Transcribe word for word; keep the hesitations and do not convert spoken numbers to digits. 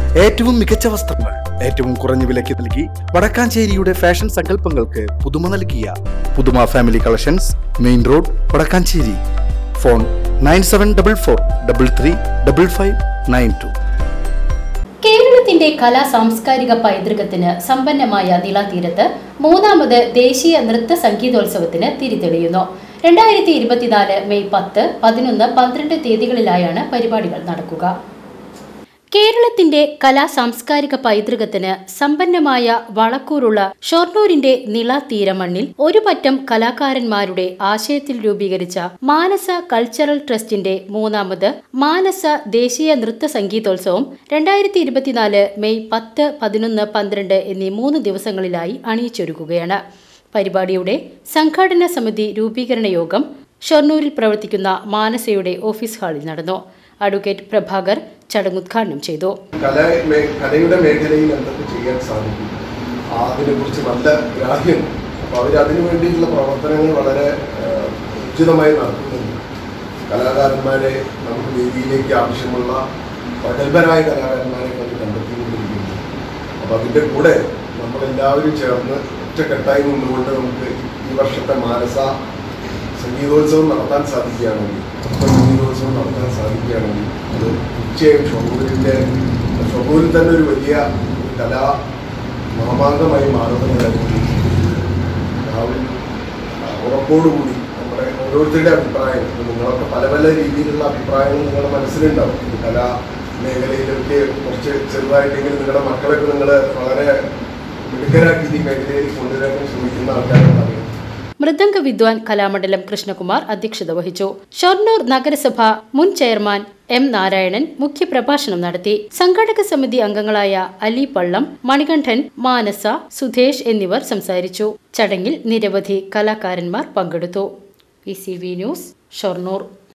ഏറ്റവും മികച്ച വസ്ത്രങ്ങൾ ഏറ്റവും കുറഞ്ഞ വിലയ്ക്ക് നൽകി വടക്കാഞ്ചേരിയുടെ ഫാഷൻ സങ്കല്പങ്ങൾക്ക് പുതുമ നൽകിയ പുതുമ family collections, main road, Vadakkancherry. Phone nine seven double four double three double five nine two. കേരളത്തിന്റെ കലാ സാംസ്കാരിക പൈതൃകത്തിന് സമ്പന്നമായ നിളാതീരത്ത് മൂന്നാമത് ദേശീയ നൃത്ത സംഗീതോത്സവത്തിന് തിരിതെളിയുന്നു. രണ്ടായിരത്തി ഇരുപത്തിനാല് മെയ് പത്ത്, പതിനൊന്ന്, പന്ത്രണ്ട് തീയതികളിലായാണ് പരിപാടികൾ നടക്കുക. കേരളത്തിന്റെ കലാ സാംസ്കാരിക പൈതൃകത്തിന് സമ്പന്നമായ വളക്കൂറുള്ള ഷൊർണൂരിന്റെ നിളാതീരമണ്ണിൽ ഒരു പറ്റം കലാകാരന്മാരുടെ ആശയത്തിൽ രൂപീകരിച്ച മാനസ കൾച്ചറൽ ട്രസ്റ്റിന്റെ മൂന്നാമത് മാനസ ദേശീയ നൃത്ത സംഗീതോത്സവം രണ്ടായിരത്തി ഇരുപത്തിനാല് മെയ് പത്ത്, പതിനൊന്ന്, പന്ത്രണ്ട് എന്നീ മൂന്ന് ദിവസങ്ങളിലായി അണിയിച്ചൊരുക്കുകയാണ്. പരിപാടിയുടെ സംഘാടന സമിതി രൂപീകരണ യോഗം ഷൊർണൂരിൽ പ്രവർത്തിക്കുന്ന മാനസയുടെ ഓഫീസ് ഹാളിൽ നടന്നു. അഡ്വക്കേറ്റ് പ്രഭാകർ ചടങ്ങ് ഉദ്ഘാടനം ചെയ്തു. കലയുടെ മേഖലയിൽ എന്തൊക്കെ ചെയ്യാൻ സാധിക്കും, അതിനെക്കുറിച്ച് നല്ല ഗ്രാഹ്യം. അപ്പോൾ അവർ അതിനു വേണ്ടിയിട്ടുള്ള പ്രവർത്തനങ്ങൾ വളരെ ഉചിതമായി നടത്തുന്നുണ്ട്. കലാകാരന്മാരെ നമുക്ക് വേദിയിലേക്ക് ആവശ്യമുള്ള പ്രഗത്ഭരായ കലാകാരന്മാരെ കൊണ്ട് കണ്ടെത്തിക്കൊണ്ടിരിക്കുന്നു. അപ്പോൾ അതിൻ്റെ കൂടെ നമ്മളെല്ലാവരും ചേർന്ന് ഒറ്റക്കെട്ടായി നിന്നുകൊണ്ട് നമുക്ക് ഈ വർഷത്തെ മാനസ സംഗീതോത്സവം നടത്താൻ സാധിക്കുകയാണെങ്കിൽ സംഗീതോത്സവം നടത്താൻ സാധിക്കുകയാണെങ്കിൽ അത് തീർച്ചയായും ഷൊർണൂരിൻ്റെ ഷൊർണൂരിൽ തന്നെ ഒരു വലിയ കലാ മാമാങ്കമായി മാറുന്ന കാര്യത്തിൽ രാവിലെ ഉറപ്പോടുകൂടി നമ്മുടെ ഓരോരുത്തരുടെ അഭിപ്രായം, നിങ്ങളൊക്കെ പല പല രീതിയിലുള്ള അഭിപ്രായങ്ങൾ നിങ്ങളുടെ മനസ്സിലുണ്ടാവും. കലാ മേഖലയിലൊക്കെ കുറച്ച് ചെറുതായിട്ടെങ്കിലും നിങ്ങളുടെ മക്കളൊക്കെ നിങ്ങൾ വളരെ മിടുക്കരാക്കി ഈ മേഖലയിൽ കൊണ്ടുവരാൻ ശ്രമിക്കുന്ന ആൾക്കാരാണ്. മൃദംഗ വിദ്വാൻ കലാമണ്ഡലം കൃഷ്ണകുമാർ അധ്യക്ഷത വഹിച്ചു. ഷൊർണൂർ നഗരസഭ മുൻ ചെയർമാൻ എം നാരായണൻ മുഖ്യപ്രഭാഷണം നടത്തി. സംഘാടക സമിതി അംഗങ്ങളായ അലി പള്ളം, മണികണ്ഠൻ, മാനസ, സുധേഷ് എന്നിവർ സംസാരിച്ചു. ചടങ്ങിൽ നിരവധി കലാകാരന്മാർ പങ്കെടുത്തു. P C V news, Shoranur.